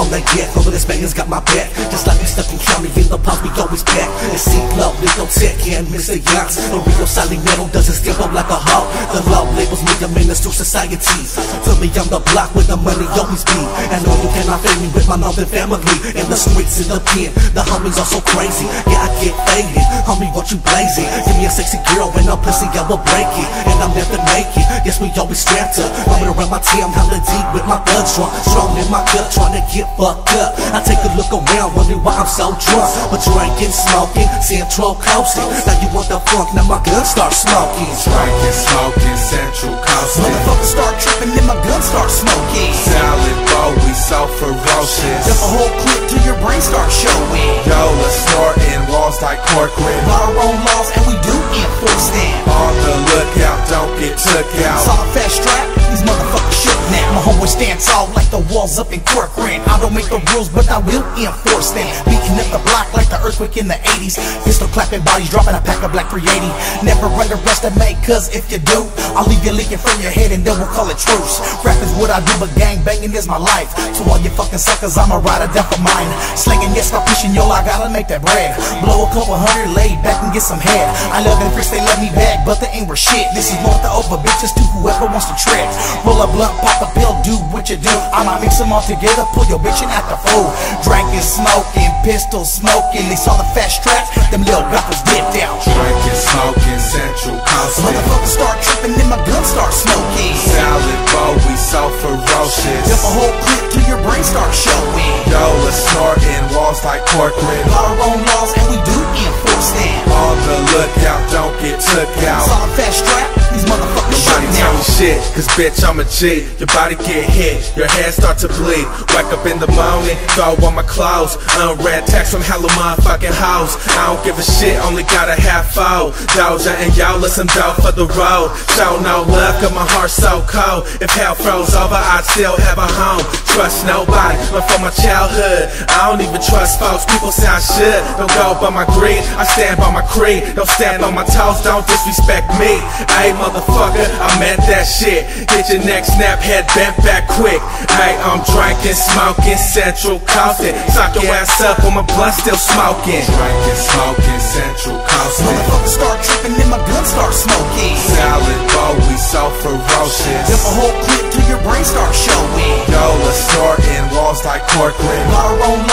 on that get. Over this banger's got my back. Just like we stuck in county in the pubs, we always pack. And see low, Leo Tech and Mr. Youngs. The real solid metal doesn't step up like a hawk. The law labels me a menace to society. Tell me I'm the block where the money always be. And no, you cannot fade me with my northern family. In the streets, in the pen, the homies are so crazy. Yeah, I get faded, homie, what you blazing? Give me a sexy girl and a pussy, I will break it. And I'm never naked, yes, we always strapped up. Running around my team, hella deep with my blood drunk. Strong in my gut, trying to get fucked up. I take a look around, wondering why I'm so drunk. But drinking, smoking, Central Coasting. Now you want the funk, now my gun start smoking. Drinking, smoking, Central Coasting. Motherfuckers start tripping, then my gun start smoking. Salad bowl, we so ferocious. Dump a whole clip till your brain starts showing. Yola snorting, walls like Corcoran. Got our own laws and we do enforce them. On the lookout, don't get took out. Saw a fast strap, these motherfuckers shook now. My homeboy stands tall like the walls up in Corcoran. I don't make the rules, but I will enforce them. Beating up the block like the earthquake in the 80s. Pistol clapping bodies, dropping a pack of black 380. Never underestimate, cause if you do, I'll leave you leaking from your head and then we'll call it truce. Rap is what I do, but gang banging is my life. To all you fucking suckers, I'm a rider down for mine. Slinging, yes, stop pushing, yo, I gotta make that brag. Blow a couple hundred, lay back and get some head. I love them freaks, they love me back, but they ain't worth shit. This is more the over bitches to whoever wants to trick. Roll a blunt, pop a pill, do what you do. I might mix them all together, pull your bitch and act a fool. Drinking, smoking, pistol smoking. They saw the fat straps, them little rappers dipped out. Drinking, smoking, Central Coasting. Motherfuckers start tripping, then my gun start smoking. Salad bowl, we so ferocious. Dump a whole clip till your brain starts showing. Yola snorting, walls like Corcoran. Got our own laws and we do enforce them. On the lookout, don't get took out. Saw a fast strap, these motherfuckers Nobody shooting tell out. me shit, cause bitch I'm a G. Your body get hit, your head start to bleed. Wake up in the morning, throw on my clothes. Unread text from hella motherfucking hoes. I don't give a shit, only got a half foe. Doja and Yola, some dough for the road. Show no love, cause my heart's so cold. If hell froze over, I'd still have a home. Trust nobody, learn from my childhood. I don't even trust folks, people say I should. Don't go by my greed, I stand by my creed. Don't stand on my toes, don't disrespect me. Ayy motherfucker, I meant that shit. Get your neck snap, head bent back quick. Ayy, I'm drinking, smoking, Central Coasting. Sock your ass up when my blunt still smoking. Drinking, smoking, Central Coasting. Motherfuckers start tripping, then my gun start smoking. Salad bowl, we so ferocious. Dump a whole clip till your brain starts showing. Yola snorting, walls like Corcoran. Got our own